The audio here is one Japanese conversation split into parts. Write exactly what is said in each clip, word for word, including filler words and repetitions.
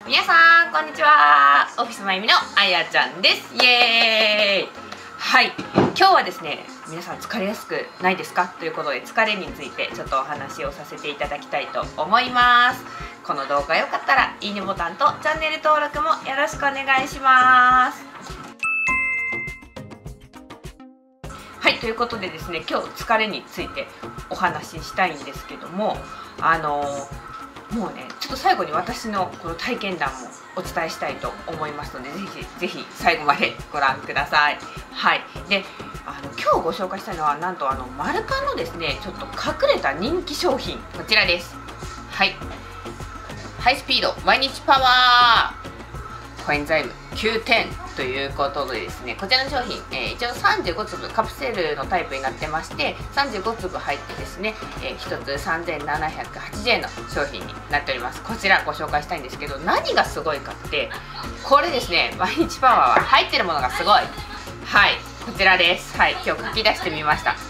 皆さんこんにちは。オフィスまゆみのあやちゃんです。イエーイ。はい、今日はですね、皆さん疲れやすくないですかということで、疲れについてちょっとお話をさせていただきたいと思います。この動画が良かったらいいねボタンとチャンネル登録もよろしくお願いします。はい、ということでですね、今日疲れについてお話ししたいんですけども、あのーもうね、ちょっと最後に私のこの体験談もお伝えしたいと思いますので、ぜひぜひ最後までご覧ください。はい、であの今日ご紹介したいのは、なんとあのマルカンのですね、ちょっと隠れた人気商品、こちらです。はい、ハイスピード毎日パワーコエンザイムきゅうてんということでですね、こちらの商品、えー、一応さんじゅうごつぶカプセルのタイプになってまして、さんじゅうごつぶ入ってですね、えー、ひとつさんぜんななひゃくはちじゅうえんの商品になっております。こちらご紹介したいんですけど、何がすごいかって、これですね、毎日パワーは入ってるものがすごい。はい、こちらです。はい、今日書き出してみました。はい、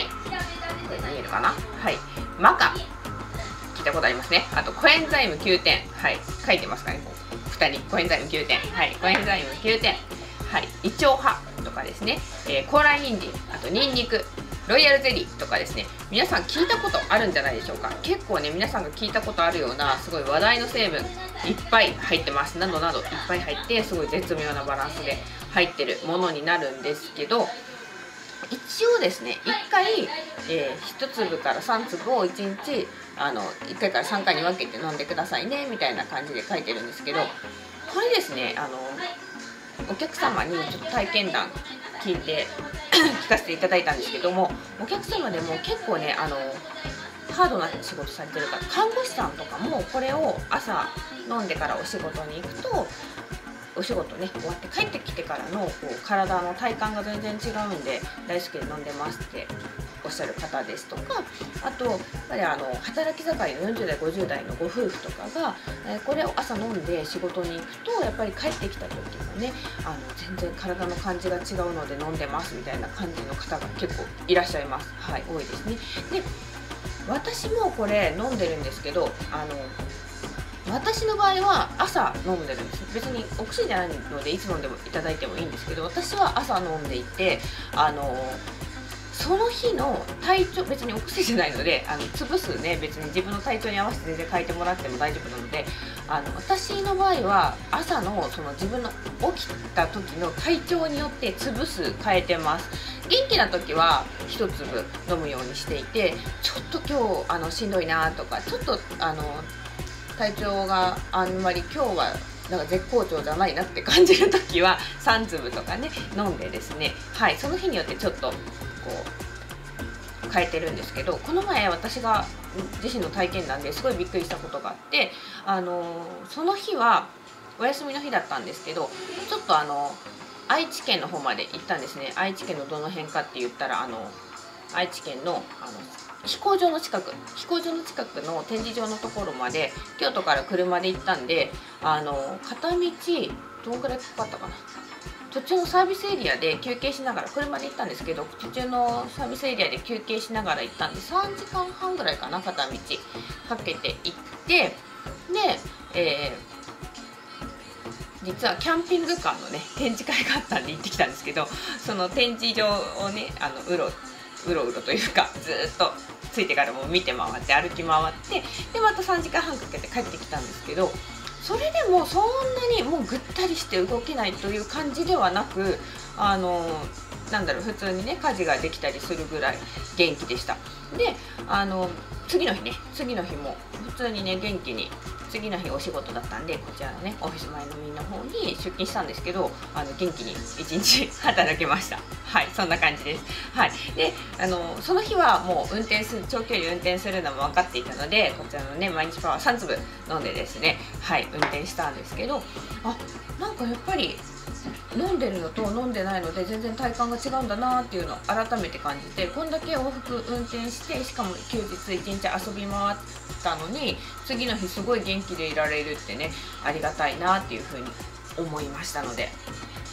これ見えるかな。はい、マカ聞いたことありますね。あとコエンザイムきゅうてん、はい、書いてますかね、こうふたにコエンザイムきゅうてん、はい、コエンザイムきゅうてん、はい、イチョウ葉とかですね、えー、高麗人参、あとニンニク、ロイヤルゼリーとかですね、皆さん聞いたことあるんじゃないでしょうか。結構ね、皆さんが聞いたことあるようなすごい話題の成分いっぱい入ってます。などなどいっぱい入って、すごい絶妙なバランスで入ってるものになるんですけど、一応ですね、いっかい、えー、ひとつぶからさんつぶをいちにちあのいっかいからさんかいに分けて飲んでくださいねみたいな感じで書いてるんですけど、これですね、あのお客様にちょっと体験談聞いて聞かせていただいたんですけども、お客様でも結構ね、あのハードな仕事されてる方、看護師さんとかもこれを朝飲んでからお仕事に行くと、お仕事ね終わって帰ってきてからのこう体の体感が全然違うんで大好きで飲んでますっておっしゃる方ですとか、あとやっぱりあの働き盛りのよんじゅうだいごじゅうだいのご夫婦とかが、えー、これを朝飲んで仕事に行くと、やっぱり帰ってきた時もね、あの全然体の感じが違うので飲んでますみたいな感じの方が結構いらっしゃいます。はい、多いですね。で、私もこれ飲んでるんですけど、あの私の場合は朝飲んでるんです。別にお薬じゃないのでいつ飲んでもいただいてもいいんですけど、私は朝飲んでいて、あのその日の体調、別にお薬じゃないので、あの潰すね、別に自分の体調に合わせて全然変えてもらっても大丈夫なので、あの私の場合は朝のその自分の起きた時の体調によって潰す変えてます。元気な時はひとつぶ飲むようにしていて、ちょっと今日あのしんどいなとか、ちょっとあの体調があんまり今日はなんか絶好調じゃないなって感じる時はさんつぶとかね飲んでですね、はい、その日によってちょっとこう変えてるんですけど、この前私が自身の体験談ですごいびっくりしたことがあって、あのその日はお休みの日だったんですけど、ちょっとあの愛知県の方まで行ったんですね。愛知県のどの辺かって言ったら、あの愛知県のあの飛行場の近く飛行場の近くの展示場のところまで京都から車で行ったんで、あの片道どんくらいかかったかな、途中のサービスエリアで休憩しながら、車で行ったんですけど、途中のサービスエリアで休憩しながら行ったんでさんじかんはんぐらいかな、片道かけて行って、で、えー、実はキャンピングカーのね展示会があったんで行ってきたんですけど、その展示場をね、あのうろうろうろというか、ずっと着いてからも見て回って歩き回って、でまたさんじかんはんかけて帰ってきたんですけど、それでもそんなにもうぐったりして動けないという感じではなく、あのなんだろう、普通にね家事ができたりするぐらい元気でした。で、あの次の日ね次の日も普通にね元気に、次の日お仕事だったんで、こちらのねオフィス前のみんな方に出勤したんですけど、あの元気に一日働けました。はい、そんな感じです。はい、であのその日はもう運転する長距離運転するのも分かっていたので、こちらのね毎日パワーさんつぶ飲んでですね、はい、運転したんですけど、あ、なんかやっぱり飲んでるのと飲んでないので全然体感が違うんだなっていうのを改めて感じて、こんだけ往復運転して、しかも休日一日遊び回ったのに次の日すごい元気でいられるってね、ありがたいなっていうふうに思いましたので、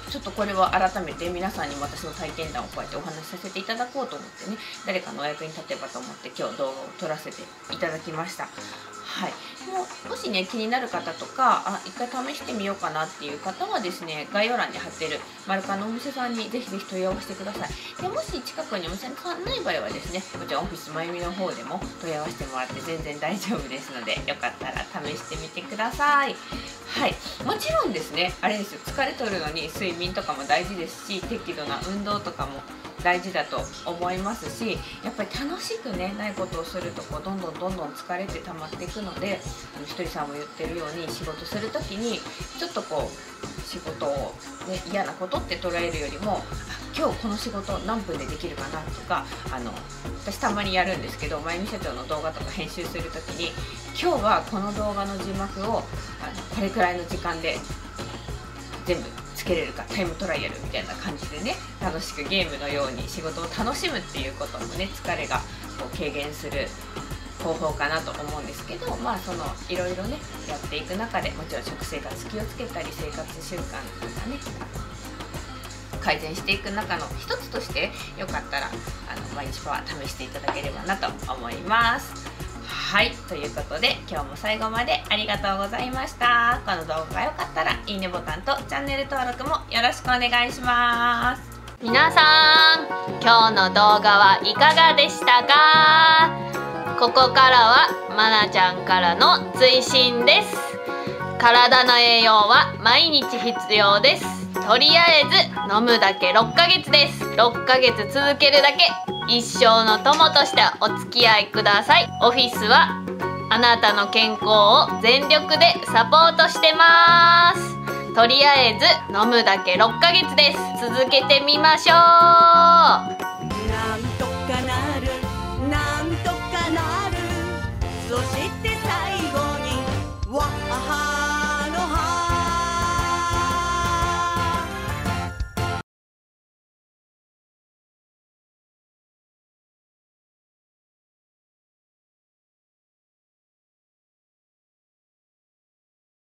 ちょっとこれは改めて皆さんにも私の体験談をこうやってお話しさせていただこうと思ってね、誰かのお役に立てばと思って今日動画を撮らせていただきました。はい、もうもしね気になる方とか、あ一回試してみようかなっていう方はですね、概要欄に貼ってるマルカンのお店さんにぜひぜひ問い合わせてください。でもし近くにお店さんない場合はですね、もちろんオフィスまゆみの方でも問い合わせてもらって全然大丈夫ですので、よかったら試してみてください。はい、もちろんですね、あれですよ、疲れ取るのに睡眠とかも大事ですし、適度な運動とかも大事だと思いますし、やっぱり楽しくねないことをするとこうどんどんどんどん疲れて溜まっていくので、あのひとりさんも言ってるように仕事する時にちょっとこう仕事を、ね、嫌なことって捉えるよりも、今日この仕事何分でできるかなとか、あの私たまにやるんですけど、まゆみ社長の動画とか編集する時に、今日はこの動画の字幕をあのこれくらいの時間で全部つけれるかタイムトライアルみたいな感じでね、楽しくゲームのように仕事を楽しむっていうこともね、疲れがこう軽減する方法かなと思うんですけど、まあそのいろいろねやっていく中で、もちろん食生活気をつけたり生活習慣とかね改善していく中の一つとして、よかったらあの毎日パワー試していただければなと思います。はい、ということで今日も最後までありがとうございました。この動画が良かったらいいねボタンとチャンネル登録もよろしくお願いします。 皆さん、今日の動画はいかがでしたか？ここからはまなちゃんからの追伸です。体の栄養は毎日必要です。とりあえず飲むだけろっかげつです。ろっかげつ続けるだけ、一生の友としてお付き合いください。オフィスはあなたの健康を全力でサポートしてます。とりあえず飲むだけろっかげつです。続けてみましょう。